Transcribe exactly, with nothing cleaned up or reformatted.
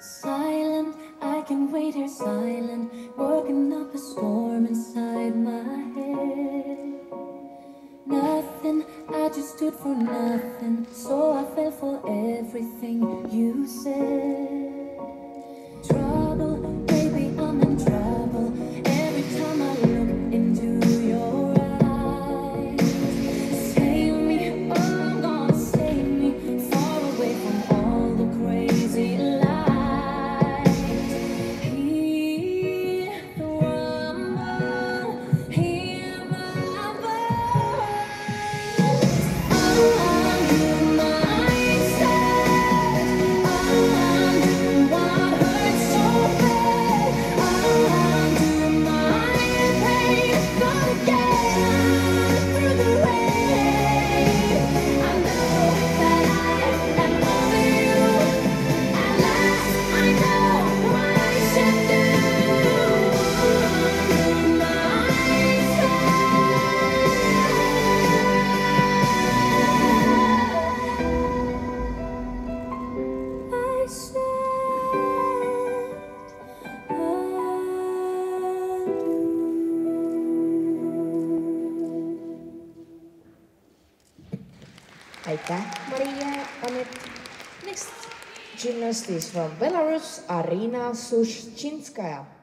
Silent, I can wait here silent, working up a storm inside my head. Nothing, I just stood for nothing, so I fell for everything you said. Trouble, baby, I'm in trouble every time I look into your eyes. Save me, oh, I'm gonna save me, far away from all the crazy lies. Hear the rumble, hear my voice. Undo myself, undo what hurts so bad, undo my pain, gonna get out through the rain. I know that I am over you. At last, I know what I should do. Undo I said, Aitäh, Maria. And it next gymnast is from Belarus, Arina Sushchinskaya.